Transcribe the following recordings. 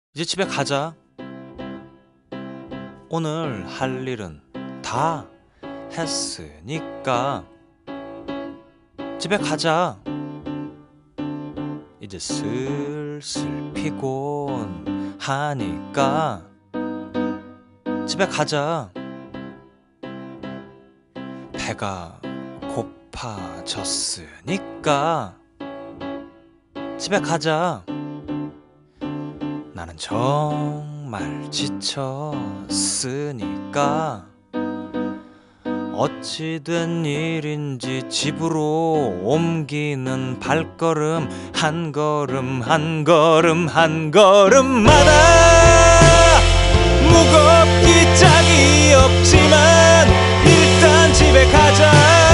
이제 집에 가자. 오늘 할 일은 다 했으니까 집에 가자. 이제 슬슬 피곤하니까 집에 가자. 배가 고파졌으니까 집에 가자. 나는 정말 지쳤으니까 어찌된 일인지 집으로 옮기는 발걸음 한 걸음 한 걸음 한 걸음마다 무겁기 짝이 없지만 일단 집에 가자.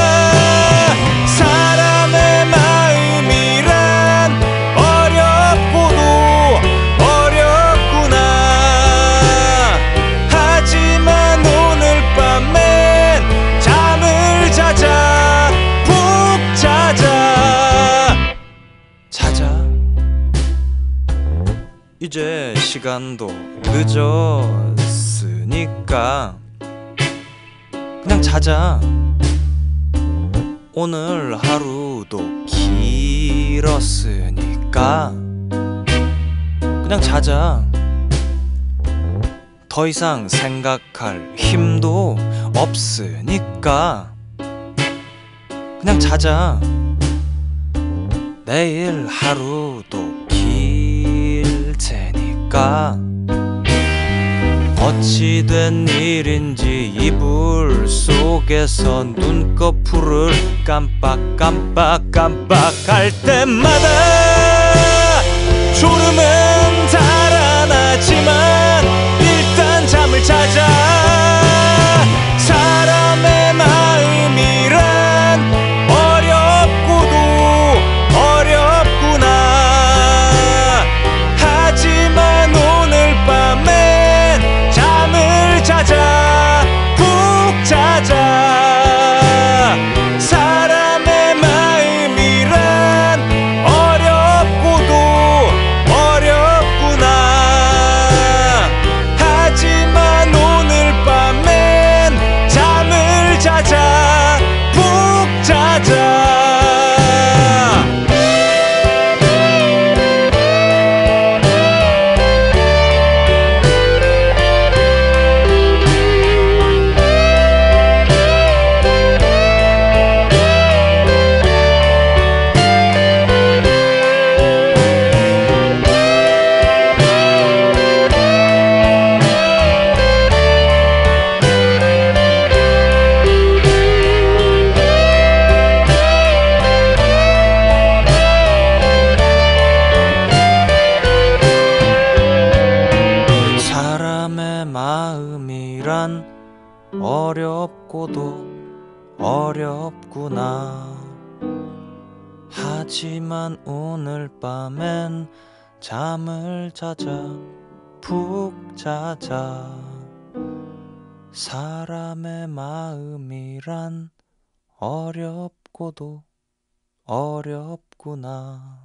사람의 마음이란 어렵고도 어렵구나. 하지만 오늘 밤엔 잠을 자자. 푹 자자. 자자. 이제 시간도 늦었으니까 그냥 자자. 오늘 하루도 길었으니까 그냥 자자. 더 이상 생각할 힘도 없으니까 그냥 자자. 내일 하루도 길 테니까 어찌된 일인지 이불 속에서 눈꺼풀을 깜빡할 때마다 졸음은 달아나지만 일단 잠을 자자. 사람의 마음이란 어렵고도 어렵구나. 하지만 오늘 밤엔 잠을 자자. 푹 자자. 사람의 마음이란 어렵고도 어렵구나. 하지만 오늘 밤엔 잠을 자자. 푹 자자. 사람의 마음이란 어렵고도 어렵구나. 하지만 오늘 밤엔 잠을 자자. 푹 자자. 사람의 마음이란 어렵고도 어렵구나.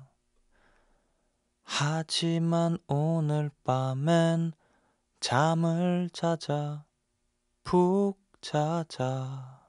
하지만 오늘 밤엔 잠을 자자. 푹 자자.